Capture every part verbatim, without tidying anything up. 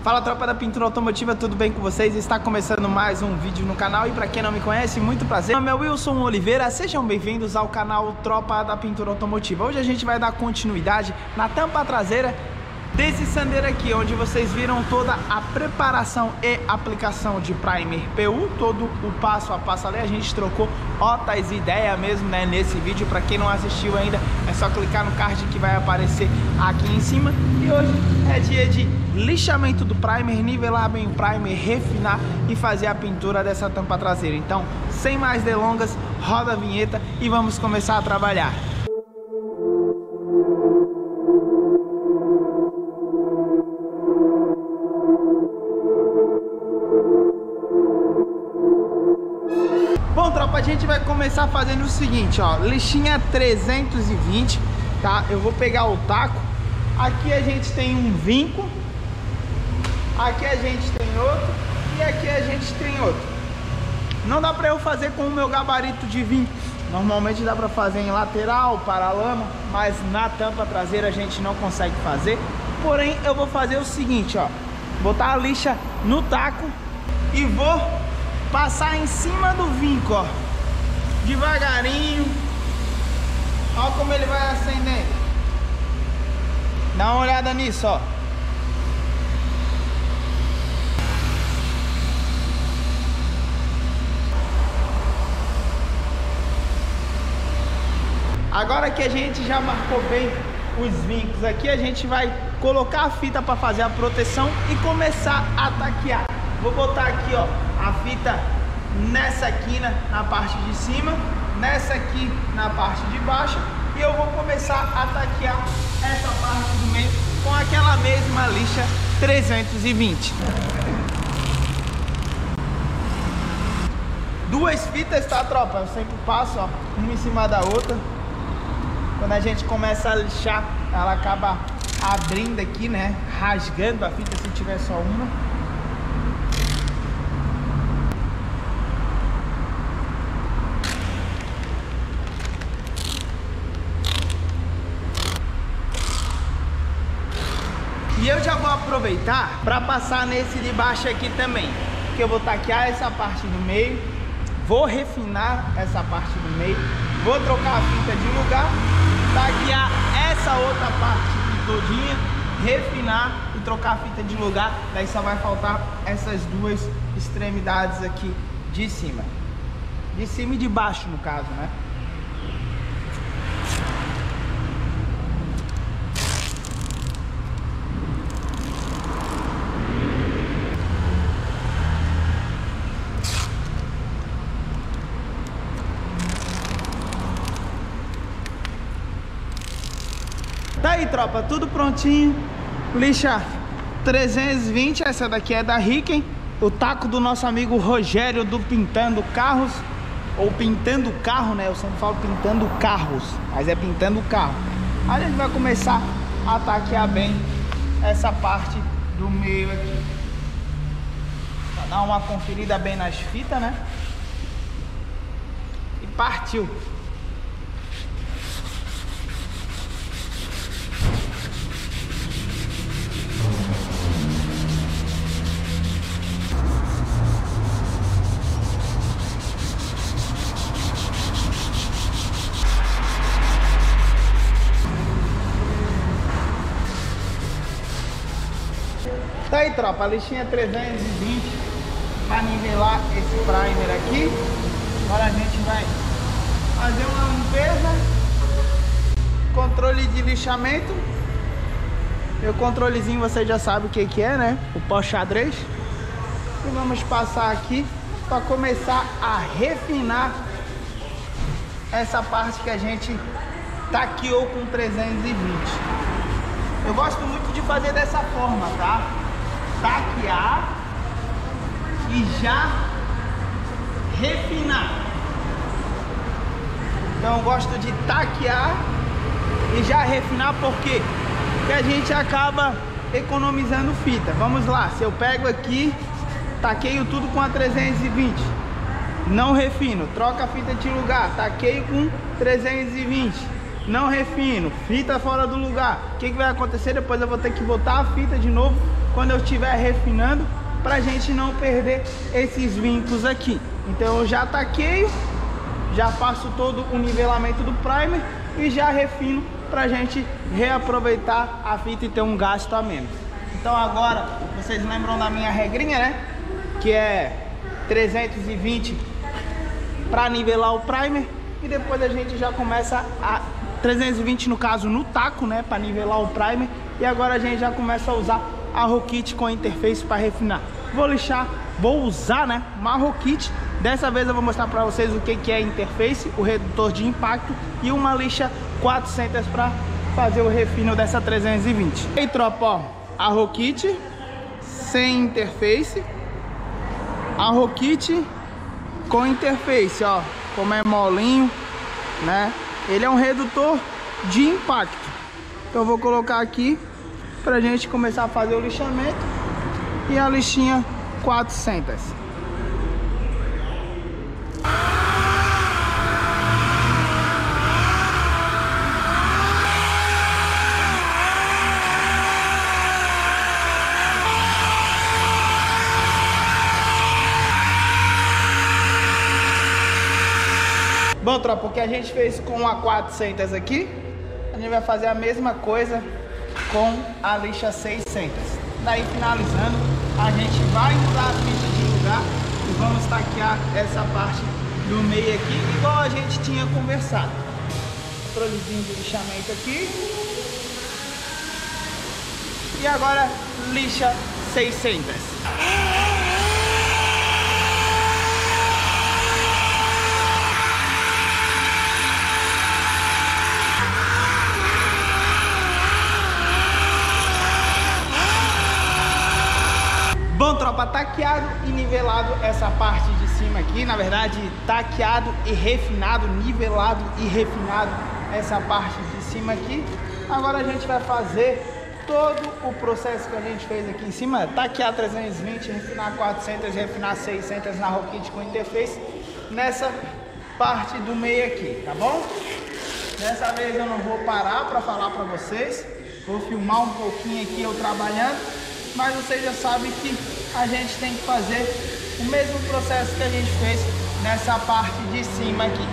Fala, tropa da pintura automotiva, tudo bem com vocês? Está começando mais um vídeo no canal e para quem não me conhece, muito prazer. Meu nome é Wilson Oliveira, sejam bem-vindos ao canal Tropa da Pintura Automotiva. Hoje a gente vai dar continuidade na tampa traseira desse Sandero aqui, onde vocês viram toda a preparação e aplicação de primer P U, todo o passo a passo ali. A gente trocou outras ideias mesmo, né, nesse vídeo. Para quem não assistiu ainda, é só clicar no card que vai aparecer aqui em cima. E hoje é dia de lixamento do primer, nivelar bem o primer, refinar e fazer a pintura dessa tampa traseira. Então, sem mais delongas, roda a vinheta e vamos começar a trabalhar. Bom, tropa, a gente vai começar fazendo o seguinte, ó, lixinha trezentos e vinte, tá? Eu vou pegar o taco. Aqui a gente tem um vinco, aqui a gente tem outro e aqui a gente tem outro. Não dá pra eu fazer com o meu gabarito de vinco. Normalmente dá pra fazer em lateral, paralama, mas na tampa traseira a gente não consegue fazer. Porém, eu vou fazer o seguinte, ó, botar a lixa no taco e vou passar em cima do vinco, ó, devagarinho. Olha como ele vai acendendo. Dá uma olhada nisso, ó. Agora que a gente já marcou bem os vincos aqui, a gente vai colocar a fita para fazer a proteção e começar a taquear. Vou botar aqui, ó, a fita nessa quina na parte de cima, nessa aqui na parte de baixo, e eu vou começar a taquear essa parte do meio com aquela mesma lixa trezentos e vinte. Duas fitas, tá, tropa? Eu sempre passo, ó, uma em cima da outra. Quando a gente começa a lixar, ela acaba abrindo aqui, né, rasgando a fita se tiver só uma. E eu já vou aproveitar para passar nesse de baixo aqui também, que eu vou taquear essa parte do meio, vou refinar essa parte do meio, vou trocar a fita de lugar, taquear essa outra parte aqui todinha, refinar e trocar a fita de lugar. Daí só vai faltar essas duas extremidades aqui de cima, de cima e de baixo no caso, né? Tá aí, tropa, tudo prontinho. Lixa trezentos e vinte, essa daqui é da Riken. O taco do nosso amigo Rogério do Pintando Carros, ou Pintando Carro, né? Eu sempre falo Pintando Carros, mas é Pintando Carro. Aí a gente vai começar a taquear bem essa parte do meio aqui, pra dar uma conferida bem nas fitas, né? E partiu. Tá aí, tropa, a lixinha trezentos e vinte para nivelar esse primer aqui. Agora a gente vai fazer uma limpeza, controle de lixamento. Meu controlezinho você já sabe o que que é, né? O pó xadrez. E vamos passar aqui para começar a refinar essa parte que a gente taqueou com trezentos e vinte. Eu gosto muito de fazer dessa forma, tá? Taquear e já refinar. Então eu gosto de taquear e já refinar, porque que a gente acaba economizando fita. Vamos lá, se eu pego aqui, taqueio tudo com a trezentos e vinte, não refino, troca a fita de lugar, taqueio com trezentos e vinte, não refino, fita fora do lugar. O que, que vai acontecer? Depois eu vou ter que botar a fita de novo quando eu estiver refinando, pra gente não perder esses vincos aqui. Então eu já taqueio, já faço todo o nivelamento do primer e já refino pra gente reaproveitar a fita e ter um gasto a menos. Então agora, vocês lembram da minha regrinha, né? Que é trezentos e vinte para nivelar o primer, e depois a gente já começa a trezentos e vinte no caso no taco, né, para nivelar o primer, e agora a gente já começa a usar a Rokit com a interface para refinar. Vou lixar, vou usar, né, uma Rokit. Dessa vez eu vou mostrar para vocês o que que é a interface, o redutor de impacto e uma lixa quatrocentos para fazer o refino dessa trezentos e vinte. E aí, tropa, ó, a Rokit sem interface, a Rokit com interface, ó, como é molinho, né? Ele é um redutor de impacto. Então eu vou colocar aqui pra gente começar a fazer o lixamento e a lixinha quatrocentos. Bom, tropa, o que a gente fez com a quatrocentos aqui, a gente vai fazer a mesma coisa com a lixa seiscentos. Daí, finalizando, a gente vai mudar a fita de lugar e vamos taquear essa parte do meio aqui, igual a gente tinha conversado. Controlezinho de lixamento aqui. E agora, lixa seiscentos. Bom, tropa, taqueado e nivelado essa parte de cima aqui, na verdade, taqueado e refinado, nivelado e refinado essa parte de cima aqui. Agora a gente vai fazer todo o processo que a gente fez aqui em cima, taquear trezentos e vinte, refinar quatrocentos, refinar seiscentos na Rokit com interface, nessa parte do meio aqui, tá bom? Dessa vez eu não vou parar para falar para vocês, vou filmar um pouquinho aqui eu trabalhando, mas vocês já sabem que a gente tem que fazer o mesmo processo que a gente fez nessa parte de cima aqui.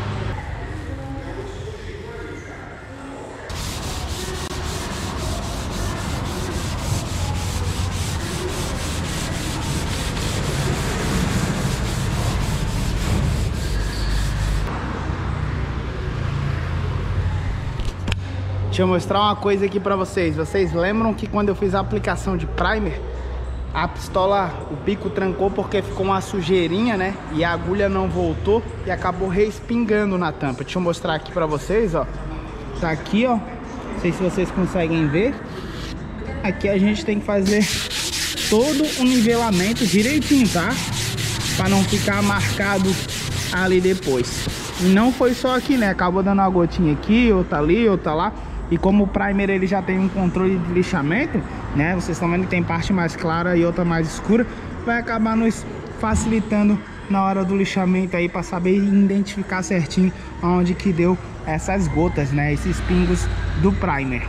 Deixa eu mostrar uma coisa aqui pra vocês. Vocês lembram que quando eu fiz a aplicação de primer, a pistola, o bico trancou porque ficou uma sujeirinha, né? E a agulha não voltou e acabou respingando na tampa. Deixa eu mostrar aqui pra vocês, ó. Tá aqui, ó. Não sei se vocês conseguem ver. Aqui a gente tem que fazer todo o nivelamento direitinho, tá? Pra não ficar marcado ali depois. E não foi só aqui, né? Acabou dando uma gotinha aqui, outra ali, outra lá. E como o primer ele já tem um controle de lixamento, né? Vocês estão vendo que tem parte mais clara e outra mais escura. Vai acabar nos facilitando na hora do lixamento aí, para saber identificar certinho onde que deu essas gotas, né? Esses pingos do primer.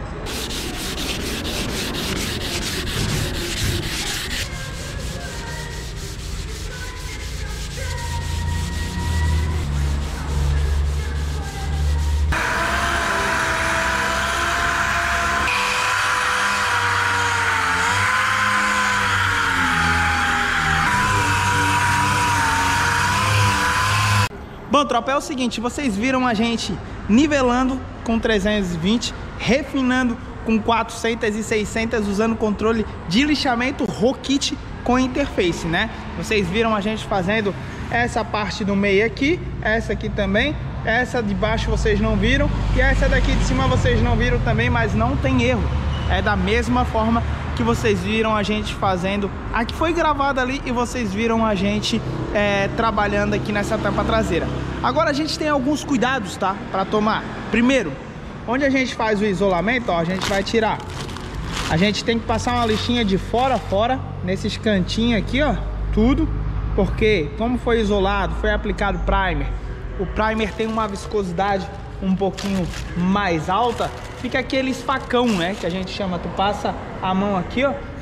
Bom, tropa, é o seguinte, vocês viram a gente nivelando com trezentos e vinte, refinando com quatrocentos e seiscentos, usando controle de lixamento Rokit com interface, né? Vocês viram a gente fazendo essa parte do meio aqui, essa aqui também, essa de baixo vocês não viram, e essa daqui de cima vocês não viram também, mas não tem erro. É da mesma forma que vocês viram a gente fazendo. Aqui foi gravado ali e vocês viram a gente é, trabalhando aqui nessa tampa traseira. Agora a gente tem alguns cuidados, tá? Para tomar. Primeiro, onde a gente faz o isolamento, ó, a gente vai tirar. A gente tem que passar uma lixinha de fora a fora, nesses cantinhos aqui, ó, tudo. Porque como foi isolado, foi aplicado primer, o primer tem uma viscosidade um pouquinho mais alta, fica aquele facão, né, que a gente chama. Tu passa a mão aqui, ó,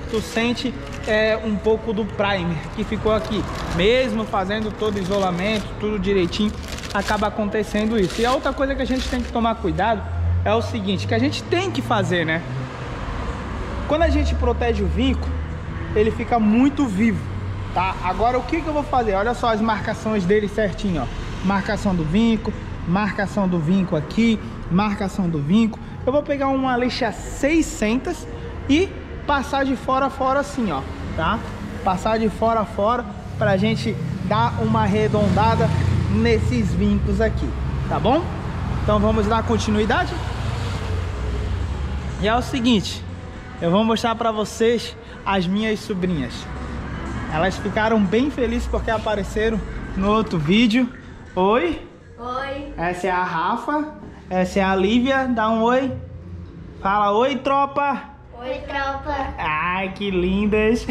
tu sente é, um pouco do primer que ficou aqui. Mesmo fazendo todo o isolamento, tudo direitinho, acaba acontecendo isso. E a outra coisa que a gente tem que tomar cuidado é o seguinte, que a gente tem que fazer, né? Quando a gente protege o vinco, ele fica muito vivo, tá? Agora o que que eu vou fazer? Olha só as marcações dele certinho, ó. Marcação do vinco, marcação do vinco aqui, marcação do vinco. Eu vou pegar uma lixa seiscentos e passar de fora a fora assim, ó, tá? Passar de fora a fora pra gente dar uma arredondada nesses vincos aqui, tá bom? Então vamos dar continuidade. E é o seguinte, eu vou mostrar pra vocês as minhas sobrinhas. Elas ficaram bem felizes porque apareceram no outro vídeo. Oi. Oi. Essa é a Rafa. Essa é a Lívia. Dá um oi. Fala oi, tropa. Oi, tropa. Ai, que lindas.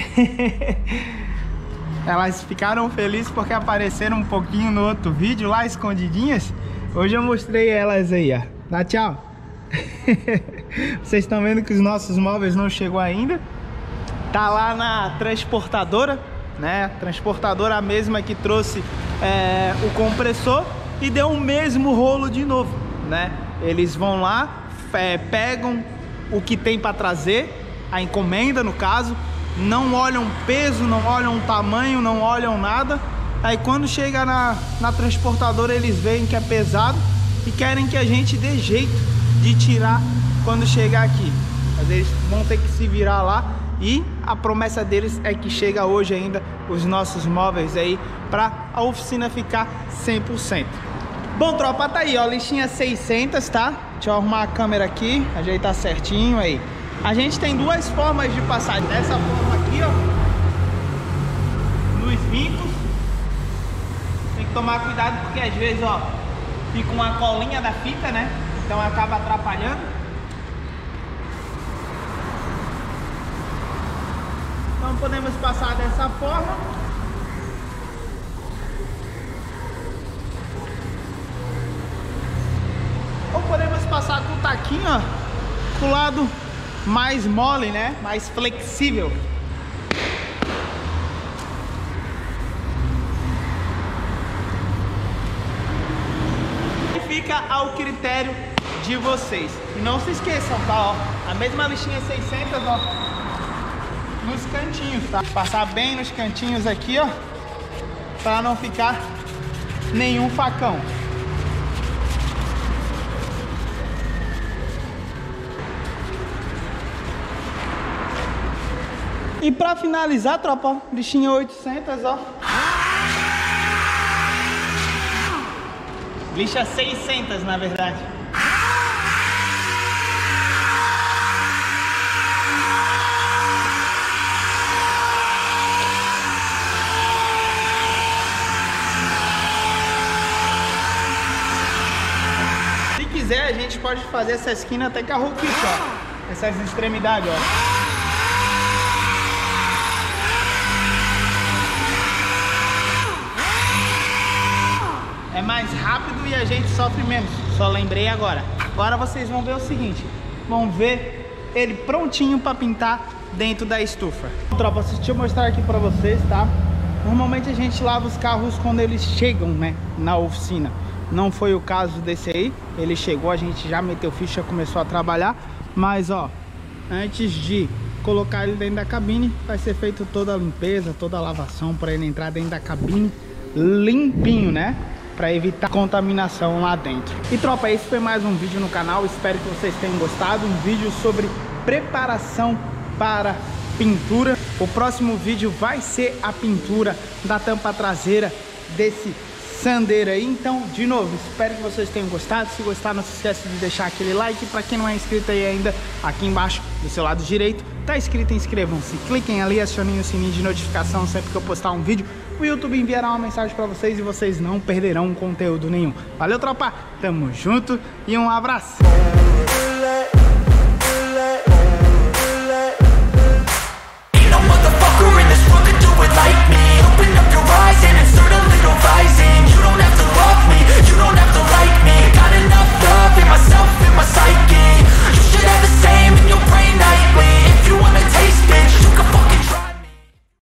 Elas ficaram felizes porque apareceram um pouquinho no outro vídeo lá, escondidinhas. Hoje eu mostrei elas aí, ó. Dá tchau. Vocês estão vendo que os nossos móveis não chegou ainda. Tá lá na transportadora, né? Transportadora a mesma que trouxe é, o compressor e deu o mesmo rolo de novo, né? Eles vão lá, é, pegam o que tem para trazer, a encomenda no caso, não olham peso, não olham tamanho, não olham nada. Aí quando chega na, na transportadora eles veem que é pesado e querem que a gente dê jeito de tirar quando chegar aqui. Mas eles vão ter que se virar lá e a promessa deles é que chega hoje ainda os nossos móveis aí para a oficina ficar cem por cento. Bom, tropa, tá aí, ó, lixinha seiscentos, tá? Deixa eu arrumar a câmera aqui, ajeitar certinho aí. A gente tem duas formas de passar, dessa forma aqui, ó, nos vincos. Tem que tomar cuidado porque às vezes, ó, fica uma colinha da fita, né? Então acaba atrapalhando. Então podemos passar dessa forma. Ou podemos passar com o taquinho, ó, pro lado mais mole, né? Mais flexível. E fica ao critério de vocês. E não se esqueçam, tá? Ó, a mesma lixinha seiscentos, ó, nos cantinhos, tá? Passar bem nos cantinhos aqui, ó, para não ficar nenhum facão. E pra finalizar, tropa, ó, lixinha oitocentos, ó. Lixa seiscentos, na verdade. Se quiser, a gente pode fazer essa esquina até carro kit, ó. Essas extremidades, ó. É mais rápido e a gente sofre menos. Só lembrei agora. Agora vocês vão ver o seguinte. Vão ver ele prontinho para pintar dentro da estufa. Tropa, deixa eu mostrar aqui para vocês, tá? Normalmente a gente lava os carros quando eles chegam, né, na oficina. Não foi o caso desse aí. Ele chegou, a gente já meteu ficha, começou a trabalhar. Mas, ó, antes de colocar ele dentro da cabine, vai ser feita toda a limpeza, toda a lavação para ele entrar dentro da cabine limpinho, né? Para evitar contaminação lá dentro. E tropa, esse foi mais um vídeo no canal. Espero que vocês tenham gostado. Um vídeo sobre preparação para pintura. O próximo vídeo vai ser a pintura da tampa traseira desse Sandero aí. Então, de novo, espero que vocês tenham gostado. Se gostar, não se esqueça de deixar aquele like. Para quem não é inscrito aí ainda, aqui embaixo do seu lado direito tá escrito inscrevam-se. Cliquem ali, acionem o sininho de notificação sempre que eu postar um vídeo. O YouTube enviará uma mensagem para vocês e vocês não perderão conteúdo nenhum. Valeu, tropa, tamo junto e um abraço.